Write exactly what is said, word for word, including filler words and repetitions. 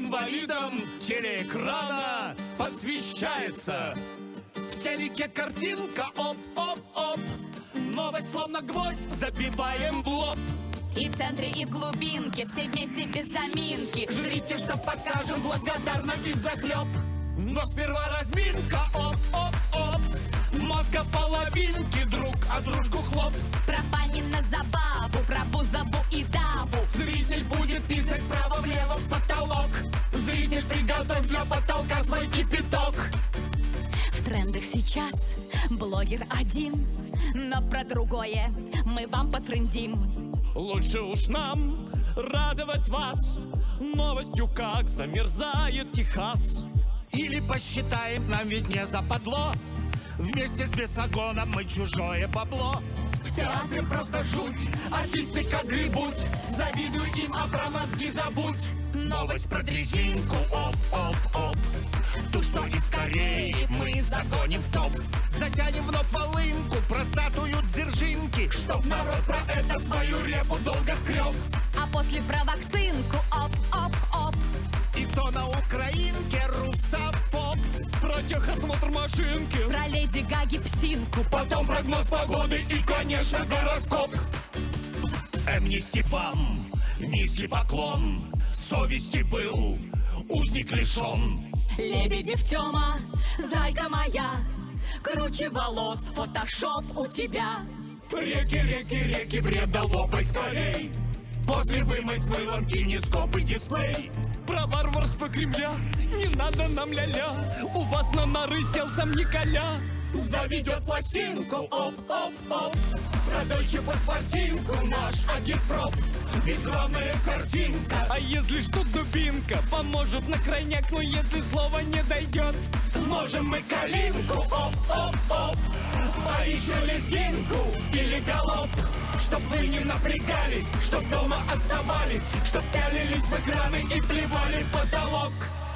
инвалидам телеэкрана посвящается. В телеке картинка, оп-оп-оп, новость словно гвоздь забиваем в лоб. И в центре, и в глубинке, все вместе без заминки. Жрите, что покажем, благодарно и взахлеб. Но сперва разминка, оп-оп-оп, мозга половинки, друг о дружку хлоп. Про Панина забаву, про Бузову и Даву. Зритель будет писать вправо-влево в потолок. Зритель, приготовь для потолка свой кипяток. В трендах сейчас блогер один, но про другое мы вам потрындим. Лучше уж нам радовать вас новостью, как замерзает Техас. Или посчитаем, нам ведь не западло, вместе с Бесогоном мы чужое бабло. В театре просто жуть, артисты как грибуть, завидуй им, а про мозги забудь. Новость про дрезинку, оп-оп-оп, ту, что из Кореи мы загоним в топ. Затянем вновь волынку про статую Дзержинки, чтоб народ про это свою репу долго скреб. А после про вакцинку, оп-оп-оп, и то на украинке русофоб. Про техосмотр машинки, про Леди Гаги псинку, потом прогноз погоды и, конечно, гороскоп. Амнисти вам, низкий поклон, совести был узник лишен. Лебедев Тёма, зайка моя, круче волос, фотошоп у тебя. Реки, реки, реки, бреда лопай скорей, после вымыть с мылом кинескоп и дисплей. про варварство Кремля не надо нам ля-ля, у вас на нары сел сам Николя. Заведет пластинку, оп-оп-оп, про Дольче паспортинку наш агитпроп. Ведь главная картинка. А если что, дубинка поможет на крайняк, но если слово не дойдет, можем мы калинку, оп-оп-оп, а еще лезгинку или галоп. Чтоб вы не напрягались, чтоб дома оставались, чтоб пялились в экраны и плевали в потолок.